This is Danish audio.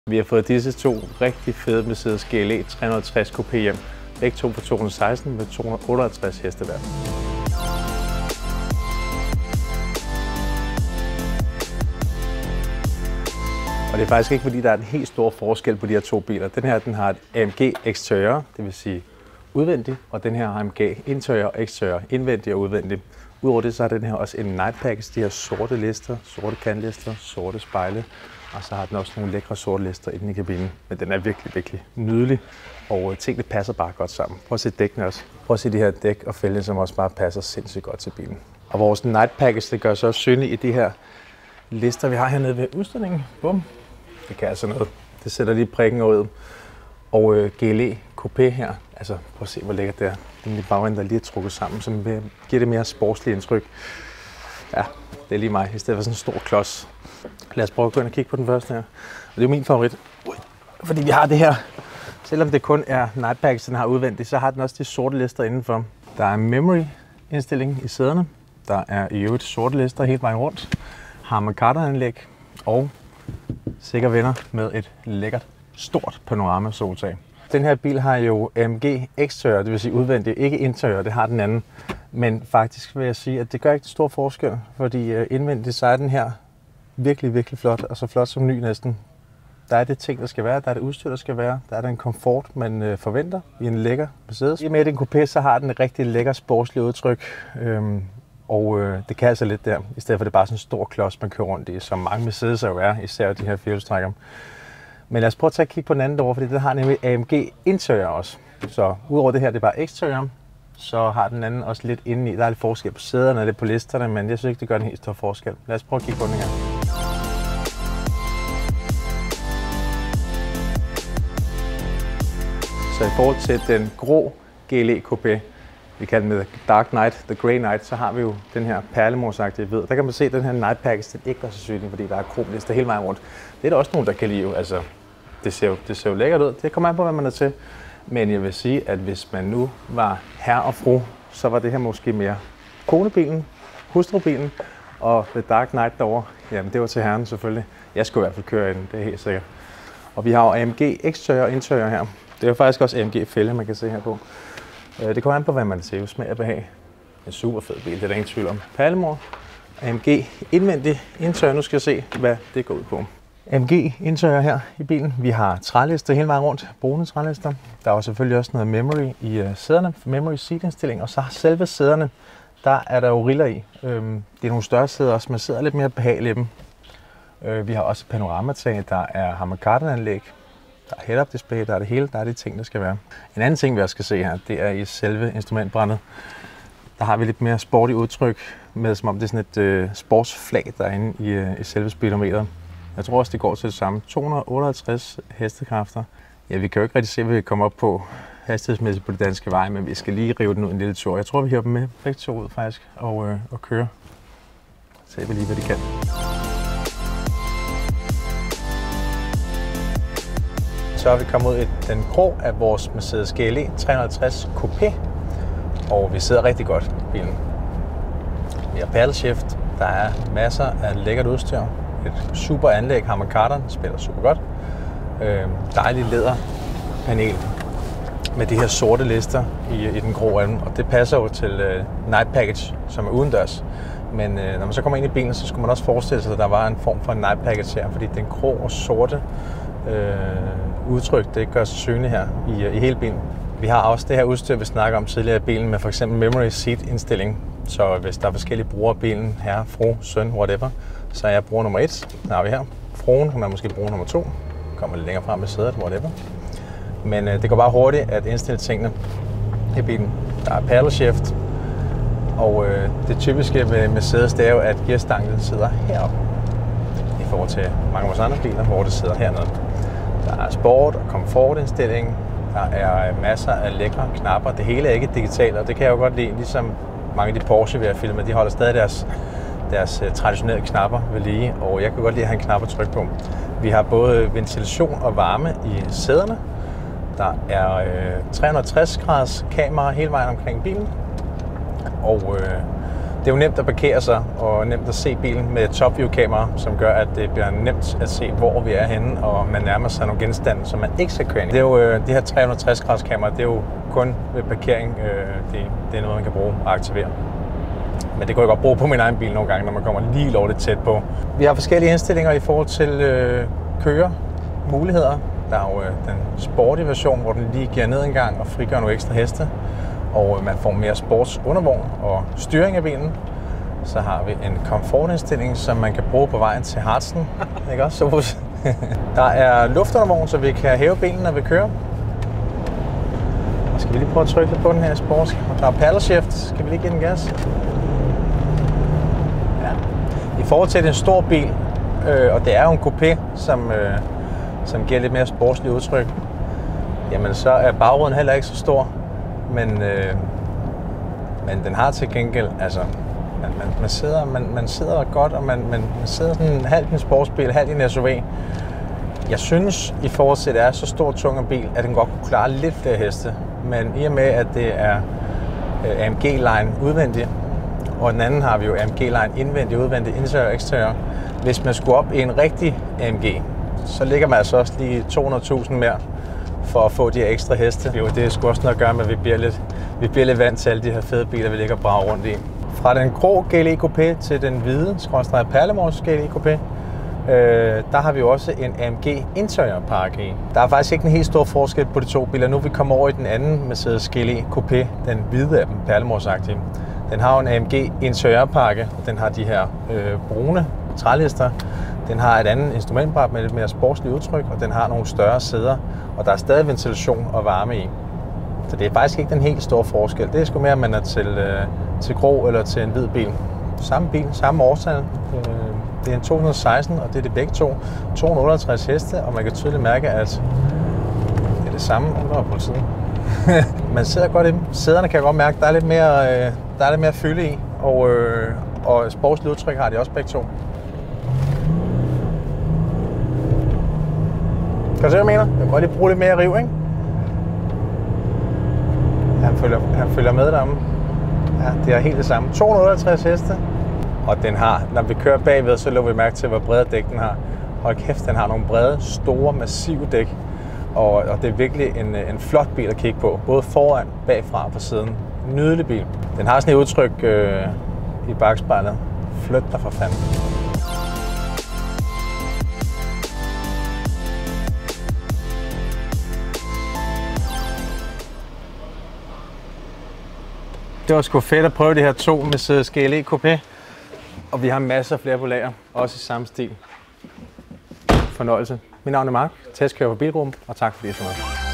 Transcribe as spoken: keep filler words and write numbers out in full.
Vi har fået disse to rigtig fede Mercedes G L E tre hundrede og tres Coupé hjem. Begge to fra to tusind og seksten med to hundrede og otteoghalvtreds heste hver. Og det er faktisk ikke, fordi der er en helt stor forskel på de her to biler. Den her den har et A M G eksteriør, det vil sige udvendigt, og den her har A M G interiør og eksteriør, indvendigt og udvendigt. Udover det så har den her også en night package, de her sorte lister, sorte kantlister, sorte spejle, og så har den også nogle lækre sorte lister inde i kabinen. Men den er virkelig, virkelig nydelig, og tingene passer bare godt sammen. Prøv at se dækkene også. Prøv at se de her dæk og fælge, som også bare passer sindssygt godt til bilen. Og vores night package, det gør så også synligt i de her lister, vi har hernede ved udstillingen. Bum. Det kan altså noget. Det sætter lige prikken ud. Og øh, G L E Coupé her, altså prøv at se, hvor lækkert det er. Den lille bagend, der lige er trukket sammen, som giver det mere sportslige indtryk. Ja, det er lige mig, i stedet for sådan en stor klods. Lad os prøve at gå ind og kigge på den første her. Og det er jo min favorit, fordi vi har det her. Selvom det kun er night package, den har udvendigt, så har den også de sorte lister indenfor. Der er memory indstilling i sæderne. Der er i øvrigt sorte lister hele vejen rundt. Harman Kardon anlæg og sikker venner med et lækkert, stort panorama soltag. Den her bil har jo A M G eksteriør, det vil sige udvendigt, ikke interiør, det har den anden. Men faktisk vil jeg sige, at det gør ikke stor forskel, fordi indvendigt så er den her virkelig, virkelig flot, og så flot som ny næsten. Der er det ting, der skal være, der er det udstyr, der skal være, der er den komfort, man forventer i en lækker Mercedes. I med en coupé, så har den et rigtig lækker sportsligt udtryk, øhm, og øh, det kan altså lidt der, i stedet for det er bare sådan en stor klods, man kører rundt i, som mange Mercedes jo er, især de her firehjulstrækkere. Men lad os prøve at tage et kig på den anden derovre, fordi den har nemlig A M G interiør også. Så udover det her, det er bare eksteriør, så har den anden også lidt indeni. Der er lidt forskel på sæderne og lidt på listerne, men jeg synes ikke, det gør en helt stor forskel. Lad os prøve at kigge på den her. Så i forhold til den grå G L E Coupé, vi kalder den The Dark Knight, The Grey Knight, så har vi jo den her perlemorsagtige hvid. Der kan man se, at den her night package, den ikke er så synlig, fordi der er kromlister hele vejen rundt. Det er der også nogen, der kan lide. Altså, det ser jo, det ser jo lækkert ud. Det kommer an på, hvad man er til. Men jeg vil sige, at hvis man nu var herre og fru, så var det her måske mere konebilen, hustrubilen, og The Dark Knight derovre, jamen det var til herren selvfølgelig. Jeg skulle i hvert fald køre ind, det er helt sikkert. Og vi har jo A M G eksteriør og interiør her. Det er jo faktisk også A M G fælge, man kan se her på. Det kommer an på, hvad man ser. Smag og behag. En super fed bil, det er der ingen tvivl om. Perlemor, A M G indvendig interiør. Nu skal jeg se, hvad det går ud på. A M G interiør her i bilen. Vi har trælister hele vejen rundt, brune trælister. Der er selvfølgelig også noget memory i sæderne, memory seat indstilling. Og så selve sæderne, der er der jo riller i. Det er nogle større sæder også, man sidder lidt mere behageligt i dem. Vi har også panoramatag, der er Harman Kardon anlæg. Der er head-up display, der er det hele, der er de ting, der skal være. En anden ting, vi også skal se her, det er i selve instrumentbrættet. Der har vi lidt mere sporty udtryk, med som om det er sådan et øh, sportsflag, der er inde i, øh, i selve speedometeret. Jeg tror også, det går til det samme. to hundrede og otteoghalvtreds hestekræfter. Ja, vi kan jo ikke rigtig se, hvad vi kommer op på hastighedsmæssigt på det danske vej, men vi skal lige rive den ud en lille tur. Jeg tror, vi hiver dem med begge to ud faktisk og, øh, og køre. Så ser vi lige, hvad de kan. Så er vi kommet ud i den grå af vores Mercedes G L E tre hundrede og tres Coupé, og vi sidder rigtig godt i bilen. Vi har paddle shift, der er masser af lækkert udstyr, et super anlæg, Harman Kardon spiller super godt, øh, dejlig læderpanel med de her sorte lister i, i den grå af dem, og det passer jo til øh, night package, som er udendørs. Men øh, når man så kommer ind i bilen, så skulle man også forestille sig, at der var en form for en night package her, fordi den grå og sorte øh, udtryk, det gør sig synligt her i, i hele bilen. Vi har også det her udstyr, vi snakker om tidligere i bilen, med for eksempel memory seat indstilling. Så hvis der er forskellige brugere af bilen, herre, fru, søn, whatever, så er jeg bruger nummer et. Der har vi her. Fruen, hun er måske bruger nummer to. Kommer lidt længere frem med sædet, whatever. Men øh, det går bare hurtigt at indstille tingene i bilen. Der er paddle shift, og øh, det typiske ved Mercedes, det er jo, at gearstangen sidder heroppe i forhold til mange af vores andre biler, hvor det sidder hernede. Der er sport og komfortindstilling, der er masser af lækre knapper. Det hele er ikke digitalt, og det kan jeg jo godt lide, ligesom mange af de Porsche, vi har filmet, de holder stadig deres, deres traditionelle knapper ved lige, og jeg kan godt lide at have en knap at trykke på. Vi har både ventilation og varme i sæderne. Der er øh, tre hundrede og tres graders kamera hele vejen omkring bilen, og øh, Det er jo nemt at parkere sig og nemt at se bilen med top-view-kamera, som gør, at det bliver nemt at se, hvor vi er henne, og man nærmer sig nogle genstande, som man ikke skal køre ind i. Det er jo øh, de her tre hundrede og tres graders kamera, det er jo kun ved parkering, øh, det, det er noget, man kan bruge og aktivere. Men det kan jeg godt bruge på min egen bil nogle gange, når man kommer lige lovligt tæt på. Vi har forskellige indstillinger i forhold til øh, køremuligheder. Der er jo øh, den sportige version, hvor den lige giver ned en gang og frigør nogle ekstra heste. Og øh, man får mere sportsundervogn og styring af bilen. Så har vi en komfortindstilling, som man kan bruge på vejen til Harzen. Ikke også, Sofus? Der er luftundervogn, så vi kan hæve bilen, når vi kører. Og skal vi lige prøve at trykke lidt på den her sport. Der er paddle shift. Skal vi lige give den gas? Ja. I forhold til en stor bil, øh, og det er jo en coupé, som, øh, som giver lidt mere sportslig udtryk, jamen så er bagruden heller ikke så stor. Men, øh, men den har til gengæld, altså, man, man, man, sidder, man, man sidder godt, og man, man, man sidder sådan halvt i en sportsbil, halvt i en S U V. Jeg synes, i forhold til, at det er så stor, tung en bil, at den godt kunne klare lidt flere heste. Men i og med, at det er øh, A M G-line udvendig, og den anden har vi jo A M G-line indvendig, udvendig, interiør og eksteriør. Hvis man skulle op i en rigtig A M G, så ligger man altså også lige to hundrede tusind mere for at få de her ekstra heste. Jo, det er sgu også noget at gøre med, at vi bliver lidt, vi bliver lidt vant til alle de her fede biler, vi ligger og brager rundt i. Fra den grå G L E Coupé til den hvide, skråstreg Perlemors G L E Coupé, øh, der har vi jo også en A M G interiørpakke i. Der er faktisk ikke en helt stor forskel på de to biler. Nu er vi kommet over i den anden Mercedes G L E Coupé, den hvide af dem, Perlemors-agtige. Den har jo en A M G interiørpakke, og den har de her øh, brune trælister. Den har et andet instrumentbræt med lidt mere sportsligt udtryk, og den har nogle større sæder, og der er stadig ventilation og varme i. Så det er faktisk ikke den helt store forskel. Det er sgu mere, at man er til, øh, til grå eller til en hvid bil. Samme bil, samme årstal. Øh, det er en to hundrede og seksten, og det er det begge to. to hundrede og otteoghalvtreds heste, og man kan tydeligt mærke, at det er det samme under politiet. Man sidder godt i dem. Sæderne kan jeg godt mærke, at der er lidt mere, øh, der er lidt mere fylde i, og, øh, og sportsligt udtryk har de også begge to. Kan du se, hvad jeg mener? Jeg kan godt lige bruge lidt mere riv, ikke? Han følger, han følger med deromme. Ja, det er helt det samme. to hundrede og otteoghalvtreds heste. Og den har, når vi kører bagved, så lå vi mærke til, hvor brede dæk den har. Hold kæft, den har nogle brede, store, massive dæk. Og, og det er virkelig en, en flot bil at kigge på. Både foran, bagfra og på siden. En nydelig bil. Den har sådan et udtryk øh, i bagspejlet. Flyt dig for fanden. Det var sgu fedt at prøve de her to Mercedes G L E Coupé. Og vi har masser flere på lager, også i samme stil. Fornøjelse. Mit navn er Mark, testkører på Bilgruppen, og tak fordi I så med.